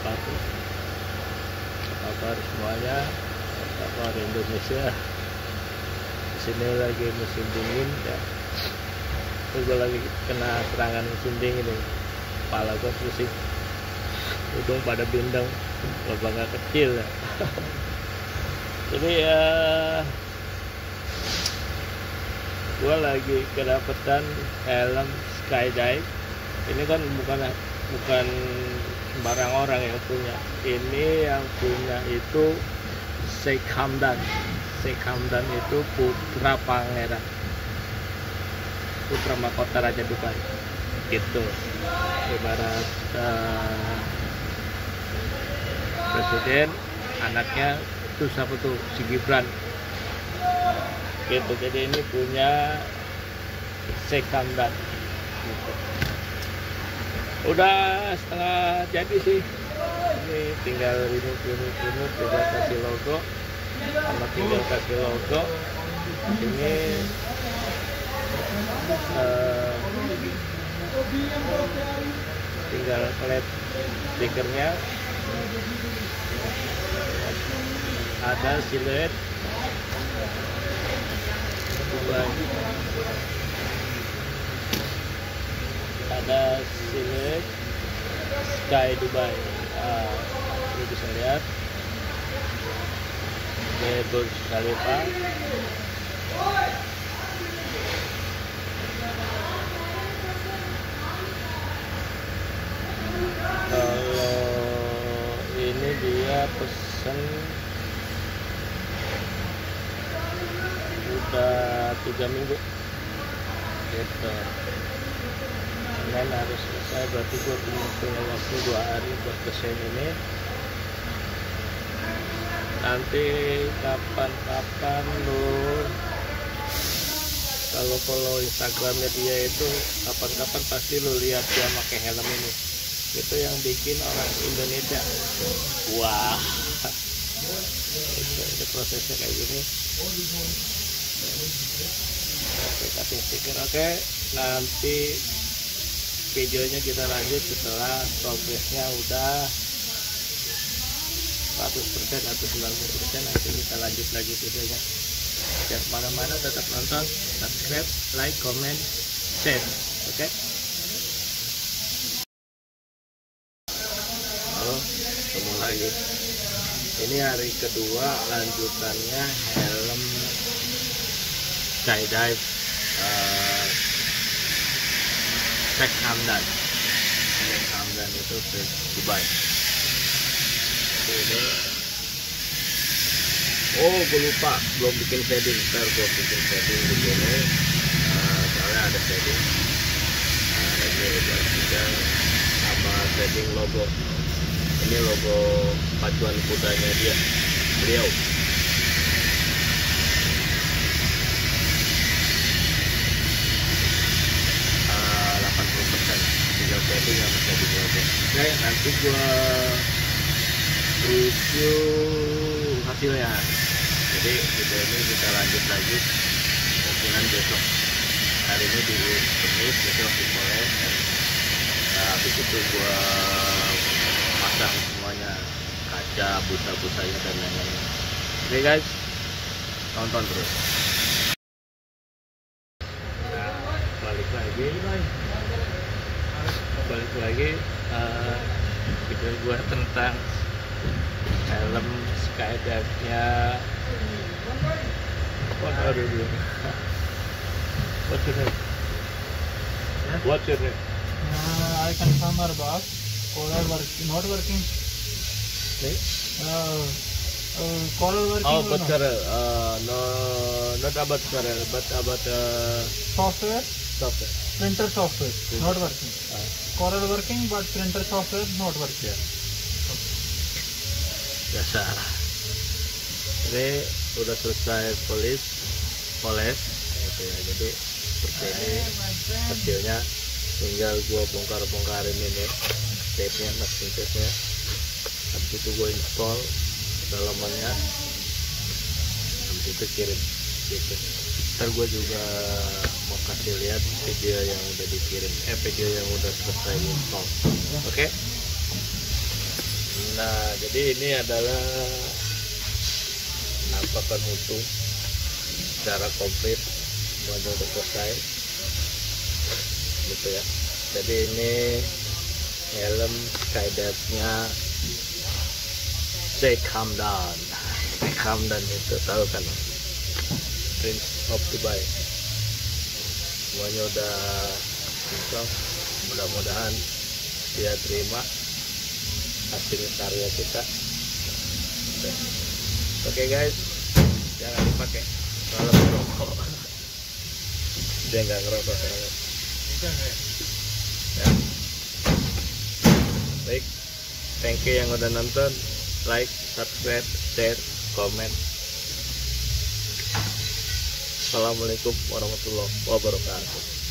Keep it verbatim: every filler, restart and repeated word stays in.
kabar kabar semuanya, kabar Indonesia. Di sini lagi musim dingin ya. Gue lagi kena serangan musim dingin nih, kepala gue pusing, hidung pada bindeng, lubangnya kecil ya. Jadi ya gue lagi kedapetan helm skydive. Ini kan bukan bukan sembarang orang yang punya. Ini yang punya itu Sheikh Hamdan. Sheikh Hamdan itu putra pangeran, putra mahkota Raja Dubai gitu. Ibarat uh, presiden, anaknya itu siapa tuh, si Gibran gitu. Jadi ini punya Sheikh Hamdan gitu. Udah setengah jadi sih, ini tinggal rinut-rinut juga kasih logo, sama tinggal kasih logo ini. Uh, tinggal klet stikernya, ada siluet Dubai, ada siluet Sky Dubai. Nah, ini bisa lihat ini Burj Khalifa. Kalau ini dia pesen udah tiga minggu gitu. Senin harus selesai, berarti gue punya, punya waktu dua hari buat pesen ini. Nanti kapan-kapan lu kalau follow Instagramnya dia itu, kapan-kapan pasti lu lihat dia pakai helm ini. Itu yang bikin orang Indonesia. Wah, itu, itu prosesnya kayak gini. Oke, kasih stiker. Oke, nanti videonya kita lanjut setelah progresnya udah seratus persen atau sembilan puluh persen. Nanti kita lanjut lagi videonya. Jangan kemana-mana, tetap nonton, subscribe, like, comment, share. Oke. Ketemu lagi. Ini hari kedua lanjutannya helm skydive uh, Sheikh Hamdan. Sheikh Hamdan itu di Dubai. Ini, oh gue lupa belum bikin shading. Ntar gue bikin shading di sini. Uh, soalnya ada shading. Nah, ini udah sudah sama shading logo. Ini logo pacuan kudanya dia, beliau. Uh, delapan puluh persen tinggal shading sama shading logo. Oke, nanti gua review hasilnya. Jadi video ini kita lanjut lagi mungkinan besok. Hari ini di Kamis, besok di Poles. Nah, habis itu gua pasang semuanya, kaca, busa-busanya dan lain-lain. Oke guys, tonton terus. Nah, balik lagi, balik lagi uh, video gua tentang helm skydive-nya. What are you doing? What's your name? What's your name? Uh, I confirm our boss. Caller working, not working. Okay. Uh, uh, caller working. Oh, or but not? sir, uh, no, not about career, but about uh, Software, software. printer software, Printer. not working. Uh, Caller working, but printer software not working. ya. Biasa. Ini udah selesai polis, poles, gitu ya. Jadi seperti ini hasilnya. Tinggal gua bongkar-bongkarin ini tape-nya, masking tape-nya. Habis itu gua install dalamannya. Habis itu kirim gitu. Ntar gua juga mau kasih lihat video yang udah dikirim, eh video yang udah selesai install. Oke? Okay? Nah, jadi ini adalah nampakan utuh secara komplit, model udah selesai gitu ya. Jadi ini helm skydivenya Sheikh Hamdan. Sheikh Hamdan itu tahu kan, Prince of Dubai. Semuanya udah install, mudah-mudahan dia terima hasil karya kita. Oke okay, guys, jangan dipakai kalau merokok. Dia nggak ngerokok soalnya. Ya. Baik, thank you yang udah nonton, like, subscribe, share, komen. Assalamualaikum warahmatullahi wabarakatuh.